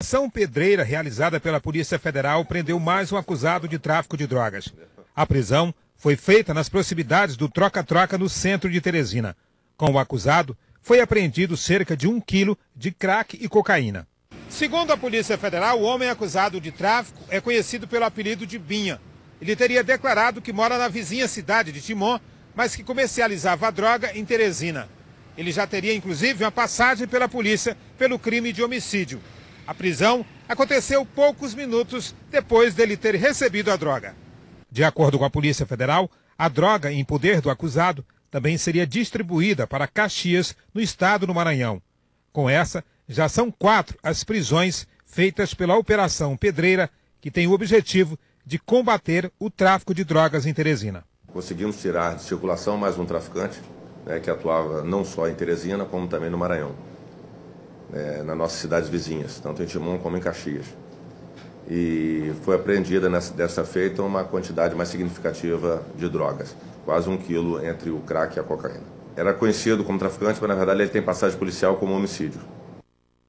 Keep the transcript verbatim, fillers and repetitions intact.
Operação Pedreira, realizada pela Polícia Federal, prendeu mais um acusado de tráfico de drogas. A prisão foi feita nas proximidades do Troca-Troca, no centro de Teresina. Com o acusado, foi apreendido cerca de um quilo de crack e cocaína. Segundo a Polícia Federal, o homem acusado de tráfico é conhecido pelo apelido de Binha. Ele teria declarado que mora na vizinha cidade de Timon, mas que comercializava a droga em Teresina. Ele já teria, inclusive, uma passagem pela polícia pelo crime de homicídio. A prisão aconteceu poucos minutos depois dele ter recebido a droga. De acordo com a Polícia Federal, a droga em poder do acusado também seria distribuída para Caxias, no estado do Maranhão. Com essa, já são quatro as prisões feitas pela Operação Pedreira, que tem o objetivo de combater o tráfico de drogas em Teresina. Conseguimos tirar de circulação mais um traficante, né, que atuava não só em Teresina, como também no Maranhão, é, nas nossas cidades vizinhas, tanto em Timon como em Caxias. E foi apreendida nessa, dessa feita uma quantidade mais significativa de drogas, quase um quilo entre o crack e a cocaína. Era conhecido como traficante, mas na verdade ele tem passagem policial como homicídio.